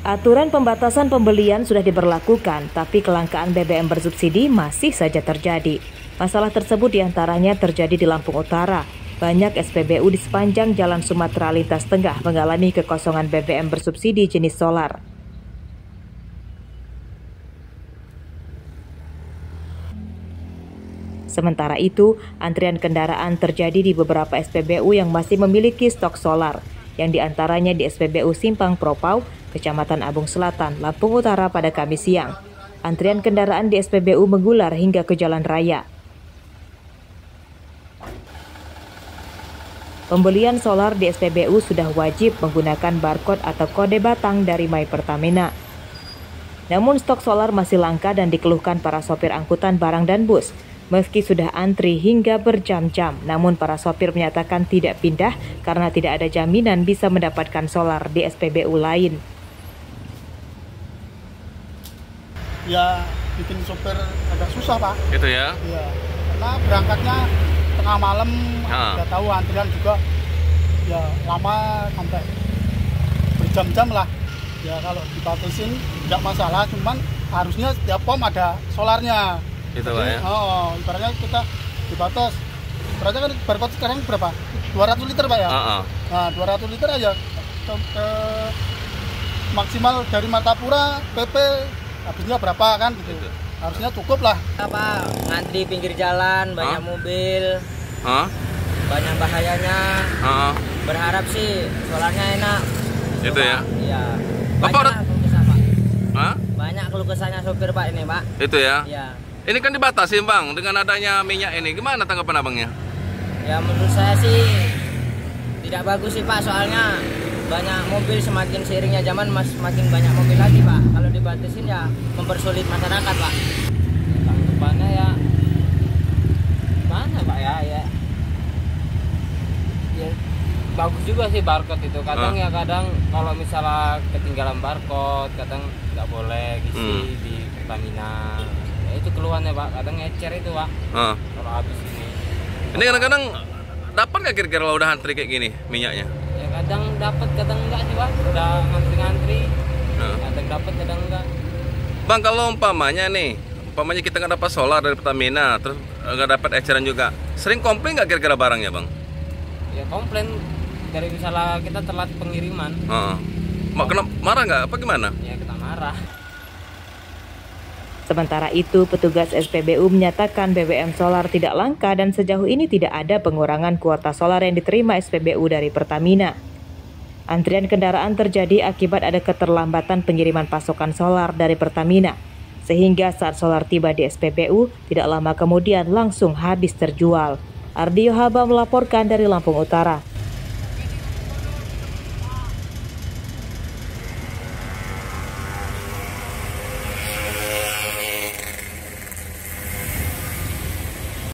Aturan pembatasan pembelian sudah diberlakukan, tapi kelangkaan BBM bersubsidi masih saja terjadi. Masalah tersebut diantaranya terjadi di Lampung Utara. Banyak SPBU di sepanjang Jalan Sumatera Lintas Tengah mengalami kekosongan BBM bersubsidi jenis solar. Sementara itu, antrian kendaraan terjadi di beberapa SPBU yang masih memiliki stok solar, yang diantaranya di SPBU Simpang Propau, Kecamatan Abung Selatan, Lampung Utara pada Kamis siang. Antrian kendaraan di SPBU mengular hingga ke jalan raya. Pembelian solar di SPBU sudah wajib menggunakan barcode atau kode batang dari My Pertamina. Namun stok solar masih langka dan dikeluhkan para sopir angkutan barang dan bus. Meski sudah antri hingga berjam-jam, namun para sopir menyatakan tidak pindah karena tidak ada jaminan bisa mendapatkan solar di SPBU lain. Ya, bikin sopir agak susah, Pak. Gitu ya? Iya, karena berangkatnya tengah malam, udah tahu antrian juga ya lama sampai berjam-jam lah. Ya kalau dibatasin tidak masalah, cuman harusnya setiap pom ada solarnya. Gitu Pak ya? Ibaratnya kita dibatas. Ibaratnya kan barcode sekarang berapa? 200 liter Pak ya? Nah 200 liter aja maksimal dari Martapura PP habisnya berapa kan gitu. Harusnya cukup lah. Apa ngantri pinggir jalan, banyak mobil, banyak bahayanya. Berharap sih solarnya enak. Gitu ya? Iya. Bapak keluh kesah, Pak. Banyak keluh kesahnya sopir Pak ini Pak. Itu ya? Iya. Ini kan dibatasi Bang dengan adanya minyak ini. Gimana tanggapan abangnya? Ya menurut saya sih tidak bagus sih Pak, soalnya banyak mobil, semakin seiringnya zaman semakin banyak mobil lagi Pak. Kalau dibatasin ya mempersulit masyarakat Pak. Tanggapannya ya mana Pak ya bagus juga sih barcode itu. Kadang ya kadang kalau misalnya ketinggalan barcode, kadang nggak boleh ngisi di Pertamina. Itu keluhannya Pak, kadang ngecer itu Pak. Kalau habis ini. Ini kadang-kadang dapat nggak kira-kira kalau udah antri kayak gini minyaknya? Ya kadang dapat, kadang enggak sih Pak. Udah ngantri-ngantri. Kadang dapat, kadang enggak. Bang, kalau umpamanya kita nggak dapat solar dari Pertamina, terus nggak dapat eceran juga, sering komplain nggak kira-kira barangnya Bang? Ya komplain dari misalnya kita telat pengiriman. Kena marah nggak? Apa gimana? Ya kita marah. Sementara itu, petugas SPBU menyatakan BBM solar tidak langka dan sejauh ini tidak ada pengurangan kuota solar yang diterima SPBU dari Pertamina. Antrian kendaraan terjadi akibat ada keterlambatan pengiriman pasokan solar dari Pertamina, sehingga saat solar tiba di SPBU, tidak lama kemudian langsung habis terjual. Ardio Haba melaporkan dari Lampung Utara.